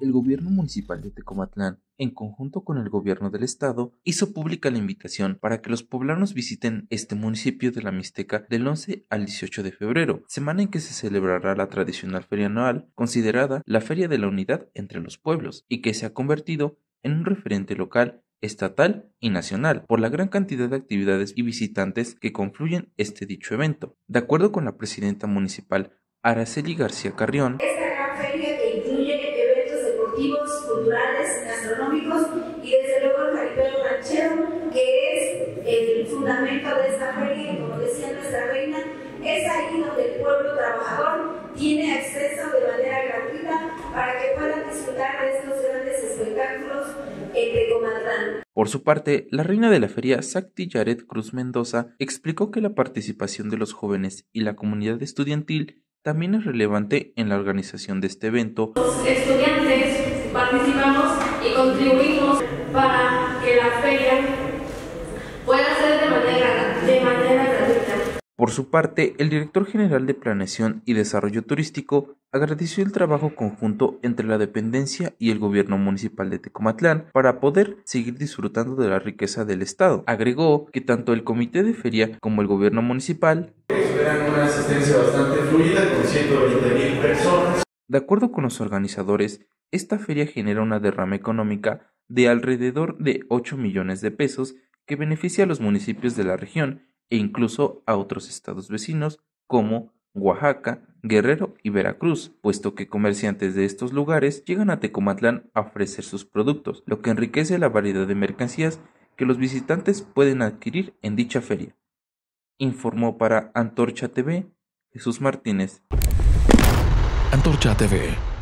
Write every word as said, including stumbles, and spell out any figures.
el gobierno municipal de Tecomactlán, en conjunto con el gobierno del estado, hizo pública la invitación para que los poblanos visiten este municipio de la Mixteca del once al dieciocho de febrero, semana en que se celebrará la tradicional feria anual, considerada la Feria de la Unidad entre los Pueblos, y que se ha convertido en un referente local, estatal y nacional, por la gran cantidad de actividades y visitantes que confluyen este dicho evento. De acuerdo con la presidenta municipal, Araceli García Carrión, esta gran feria que incluye eventos deportivos, culturales, gastronómicos y desde luego el jaripeo ranchero, que es el fundamento de esta feria, y como decía nuestra reina, es ahí donde el pueblo trabajador tiene acceso de manera gratuita para que puedan disfrutar de estos grandes espectáculos en Tecomactlán. Por su parte, la reina de la feria, Sakti Yaret Cruz Mendoza, explicó que la participación de los jóvenes y la comunidad estudiantil también es relevante en la organización de este evento. Los estudiantes participamos y contribuimos para que la feria pueda ser de manera, de manera gratuita. Por su parte, el director general de Planeación y Desarrollo Turístico agradeció el trabajo conjunto entre la dependencia y el gobierno municipal de Tecomactlán para poder seguir disfrutando de la riqueza del estado. Agregó que tanto el comité de feria como el gobierno municipal esperan una asistencia bastante fluida con ciento veinte mil personas. De acuerdo con los organizadores, esta feria genera una derrama económica de alrededor de ocho millones de pesos que beneficia a los municipios de la región e incluso a otros estados vecinos como Oaxaca, Guerrero y Veracruz, puesto que comerciantes de estos lugares llegan a Tecomactlán a ofrecer sus productos, lo que enriquece la variedad de mercancías que los visitantes pueden adquirir en dicha feria. Informó para Antorcha T V, Jesús Martínez. Antorcha T V.